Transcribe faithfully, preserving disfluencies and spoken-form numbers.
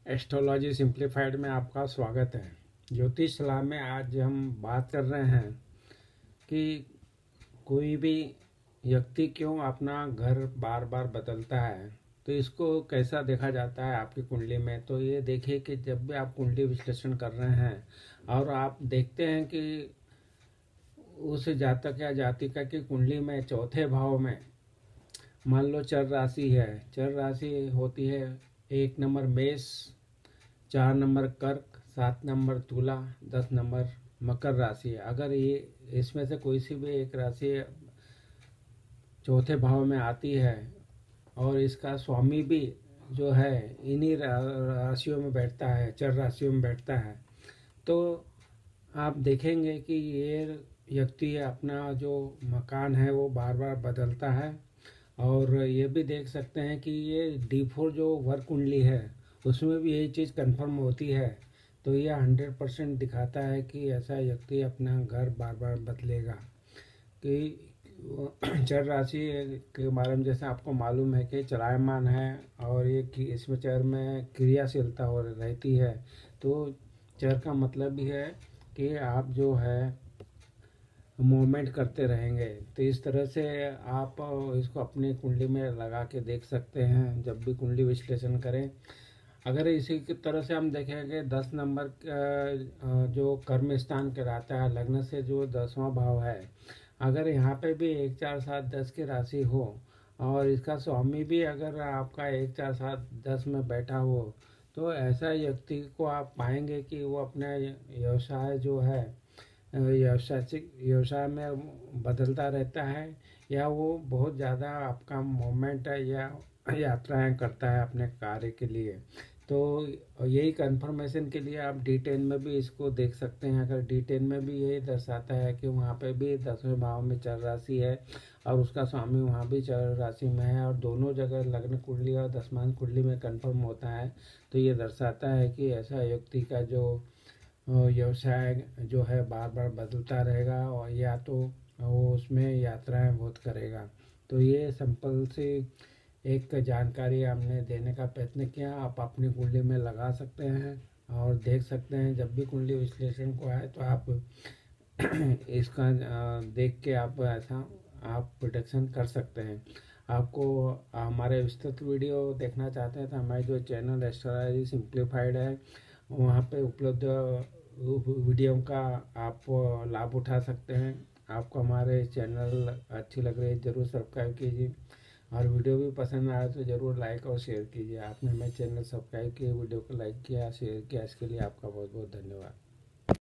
Astrology simplified में आपका स्वागत है। ज्योतिष सलाह में आज हम बात कर रहे हैं कि कोई भी व्यक्ति क्यों अपना घर बार बार बदलता है, तो इसको कैसा देखा जाता है आपकी कुंडली में। तो ये देखिए कि जब भी आप कुंडली विश्लेषण कर रहे हैं और आप देखते हैं कि उस जातक या जातिका की कुंडली में चौथे भाव में मान लो चर राशि है, चर राशि होती है एक नंबर मेष, चार नंबर कर्क, सात नंबर तुला, दस नंबर मकर राशि है। अगर ये इसमें से कोई सी भी एक राशि चौथे भाव में आती है और इसका स्वामी भी जो है इन्हीं राशियों में बैठता है, चर राशियों में बैठता है, तो आप देखेंगे कि ये व्यक्ति अपना जो मकान है वो बार बार बदलता है। और ये भी देख सकते हैं कि ये डी फोर जो वर्क कुंडली है उसमें भी यही चीज़ कंफर्म होती है। तो ये हंड्रेड परसेंट दिखाता है कि ऐसा व्यक्ति अपना घर बार बार बदलेगा। कि चर राशि के बारे में जैसे आपको मालूम है कि चलायमान है और ये कि इसमें चर में क्रियाशीलता हो रहती है। तो चर का मतलब भी है कि आप जो है मूवमेंट करते रहेंगे। तो इस तरह से आप इसको अपनी कुंडली में लगा के देख सकते हैं जब भी कुंडली विश्लेषण करें। अगर इसी की तरह से हम देखेंगे दस नंबर जो कर्म स्थान कहलाता है लग्न से जो दसवां भाव है, अगर यहाँ पे भी एक चार सात दस की राशि हो और इसका स्वामी भी अगर आपका एक चार सात दस में बैठा हो, तो ऐसा व्यक्ति को आप पाएंगे कि वो अपना व्यवसाय जो है व्यवसायिक व्यवसाय में बदलता रहता है, या वो बहुत ज़्यादा आपका मूवमेंट है या यात्राएं करता है अपने कार्य के लिए। तो यही कंफर्मेशन के लिए आप डी टेन में भी इसको देख सकते हैं। अगर डी टेन में भी यही दर्शाता है कि वहाँ पे भी दसवें भाव में चर राशि है और उसका स्वामी वहाँ भी चर राशि में है और दोनों जगह लग्न कुंडली और दसमान कुंडली में कंफर्म होता है, तो ये दर्शाता है कि ऐसा व्यक्ति का जो व्यवसाय जो है बार बार बदलता रहेगा और या तो वो उसमें यात्राएं बहुत करेगा। तो ये सिंपल सी एक जानकारी हमने देने का प्रयत्न किया। आप अपनी कुंडली में लगा सकते हैं और देख सकते हैं। जब भी कुंडली विश्लेषण को आए तो आप इसका देख के आप ऐसा आप प्रोटेक्शन कर सकते हैं। आपको हमारे विस्तृत वीडियो देखना चाहते हैं तो हमारे जो चैनल एस्ट्रोलॉजी सिंप्लीफाइड है वहाँ पे उपलब्ध वीडियो का आप लाभ उठा सकते हैं। आपको हमारे चैनल अच्छी लग रही है ज़रूर सब्सक्राइब कीजिए और वीडियो भी पसंद आया तो ज़रूर लाइक और शेयर कीजिए। आपने हमारे चैनल सब्सक्राइब किए, वीडियो को लाइक किया, शेयर किया, इसके लिए आपका बहुत बहुत धन्यवाद।